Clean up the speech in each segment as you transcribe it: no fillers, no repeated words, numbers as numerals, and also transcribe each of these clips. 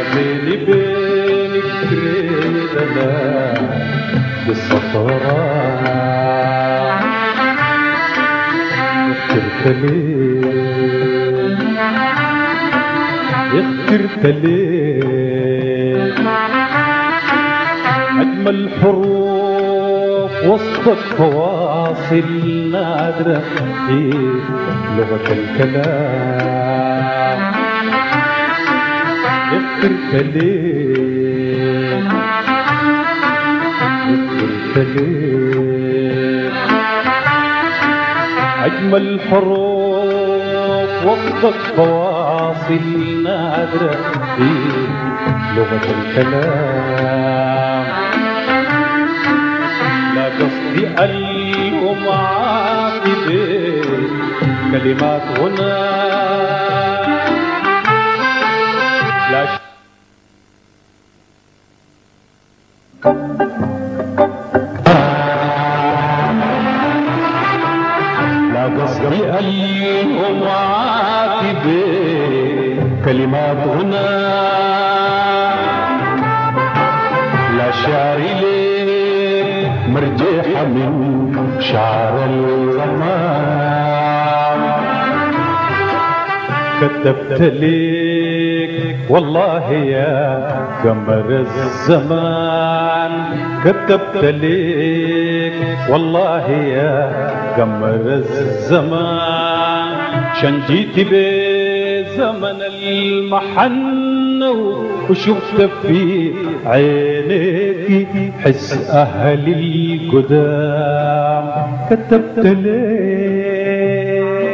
بيني بينك تريد انا بالسطرات اخترت ليه اخترت ليه اجمل حروف وسطك فواصل نادرة في لغة الكلام اخترت ليه اخترت ليه أجمل حروف وسطك فواصل نادرة في لغة الكلام لا قصدي ألهم عاقبة كلمات غنى لا قصدي ألهم عاقبة كلمات غنى لا شعر ليه مرجحة من شعر الزمان كتبت ليك والله يا قمر الزمان كتبت ليك والله يا قمر الزمان شان جيت بزمن المحن وشفت في عينيك حس أهل القدام كتبت ليك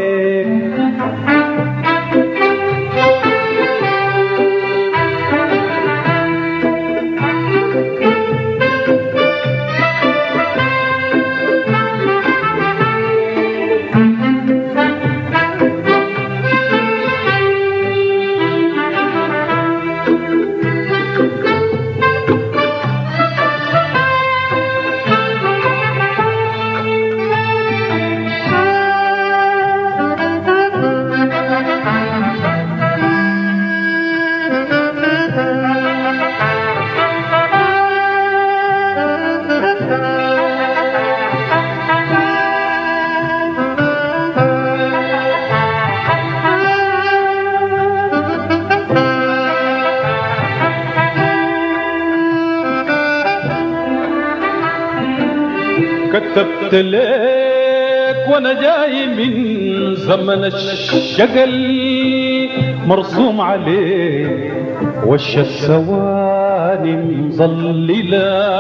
كتبت لك وانا جاي من زمن الشقل مرسوم عليه وش السواني مظللة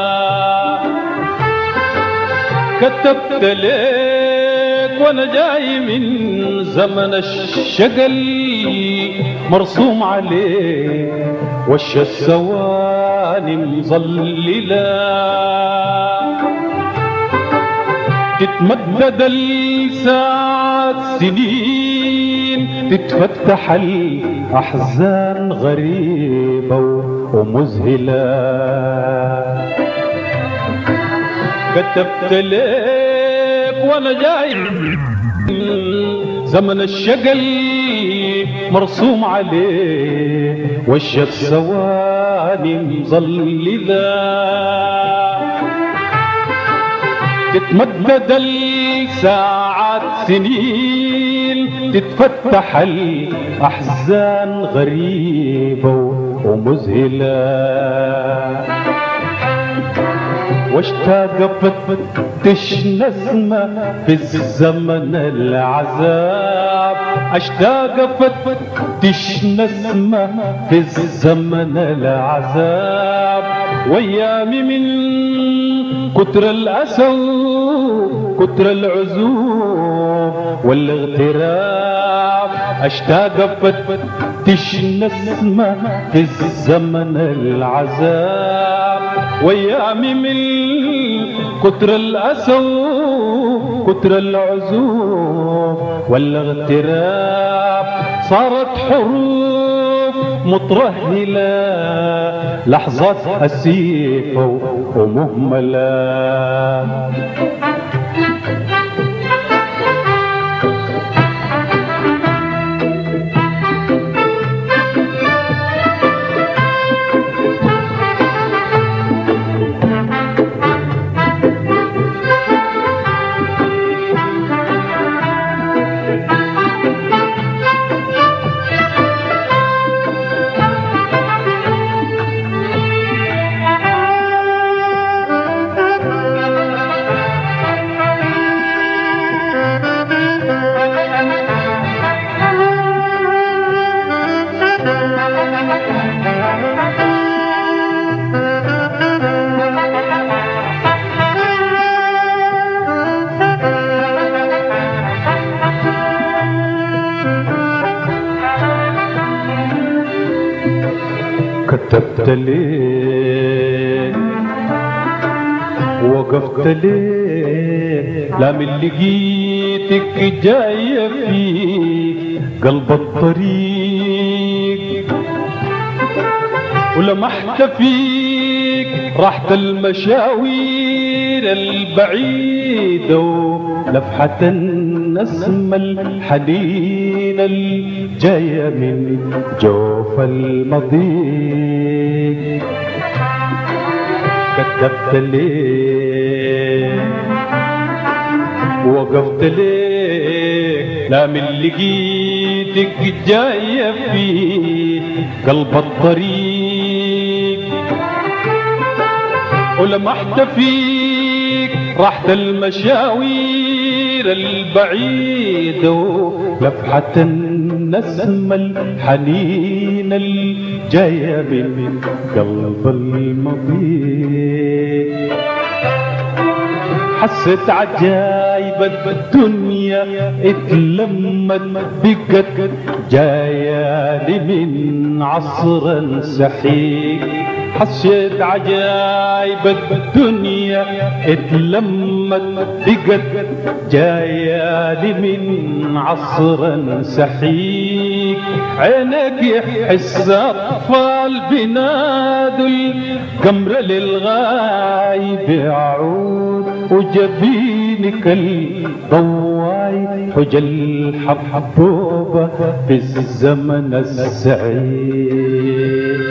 كتبت لك وانا جاي من زمن الشقل مرسوم عليه وش السواني مظللة تتمدد الساعات سنين تتفتح الأحزان غريبة ومذهلة كتبت لك وانا جاي زمن الشقل مرسوم عليه وش السواني مظللة تتمدد الساعات سنين تتفتح الأحزان غريبة ومذهلة واشتاق فتش نسمة في الزمن العذاب اشتاق فتش نسمة في الزمن العذاب وايامي من كتر الأسى كتر العزوف والاغتراب اشتاق فتش نسمة في الزمن العذاب وايامي من كتر الأسى كتر العزوف والاغتراب صارت حروف مترهلة لحظات أسيفة ومهملة كتبت ليه وقفت ليه لا من لقيتك جاية في قلب الطريق ولمحت فيك راحت المشاوير البعيدة ولفحة النسمة الحنين الجاية من جوف المضيق كتبت ليه وقفت ليه لا من لقيتك جاية في قلب الطريق ولمحت فيك راحت المشاوير البعيدة ولفحة النسمة الحنين الجاية من قلب المضيق حسيت عجايب الدنيا اتلمت بقت جايالي من عصر سحيق حسيت عجايب الدنيا اتلمت بقت جايالي من عصر سحيق عينك يحس اطفال بنادوا القمر للغايب يعود وجبينك الضواي حجل حبوبة في الزمن السعيد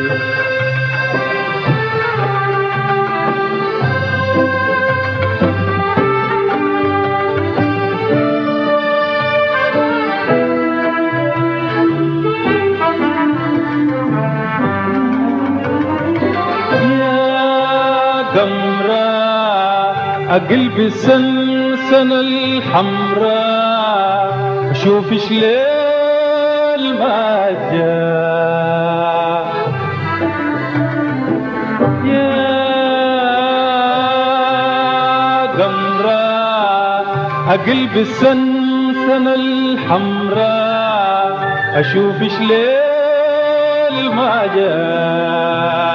قلبي سنسن الحمراء شوفش ليل ما جاء يا قمراء قلبي سنسن الحمراء اشوفش ليل ما جاء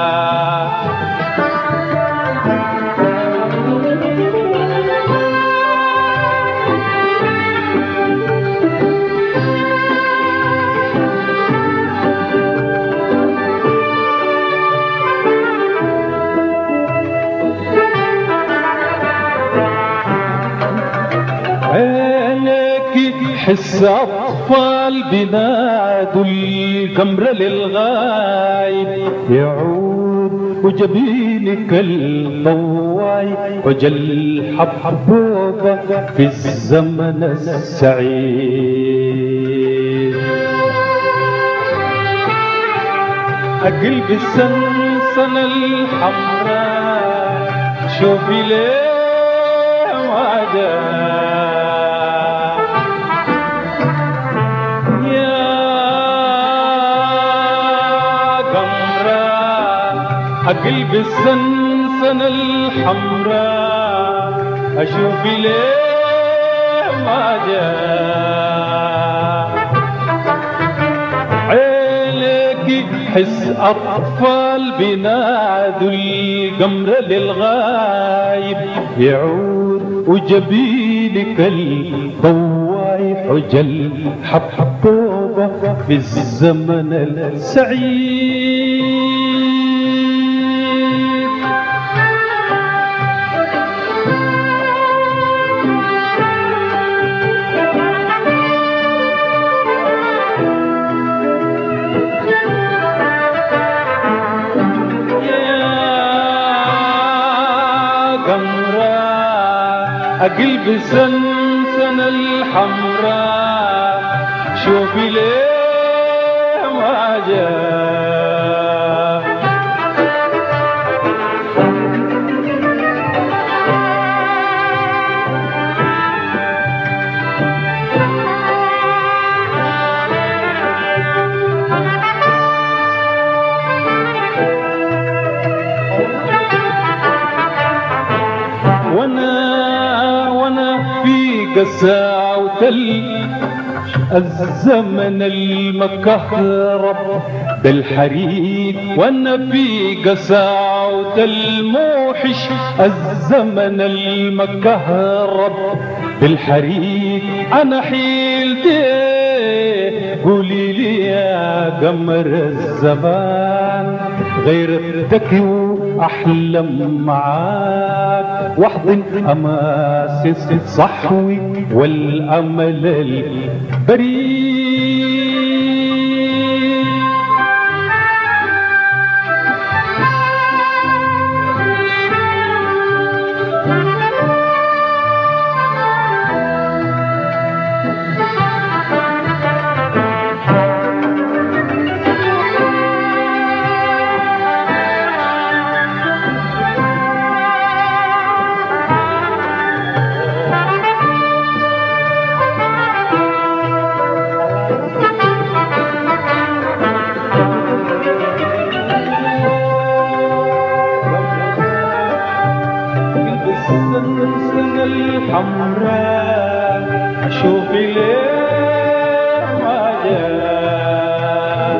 حس أطفال بنادوا القمر للغايب يعود وجبينك الضواي وجل حبوبة في الزمن السعيد قلبي السنسنة الحمراء شوفي ليه ما جاء قلبي السنسنة الحمراء أشوف ليه ما جاء عينك حس أطفال بنادوا القمر للغايب يعود وجبينك الضواي حجل حبوبة في الزمن السعيد قلبي سنسن الحمراء شوفي ليه ما جاء وانا في قساوة الزمن المكهرب بالحريق والنبي قساوة الموحش. الزمن المكهرب بالحريق أنا حيلتي قولي لي يا قمر الزمان غيرتك وأحلم معاك واحضن أماسس صحوي والأمل البريء. السنسنة الحمراء أشوف ليه ما جاء.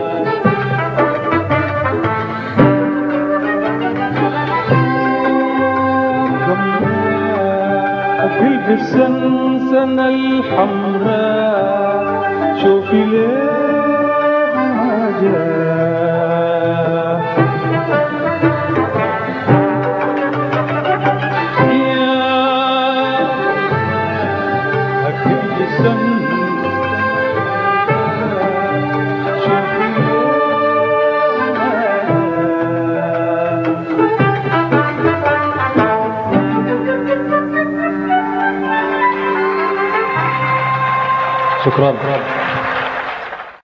قلب السنسنة الحمراء شوفي ليه ما جاء. شكرا.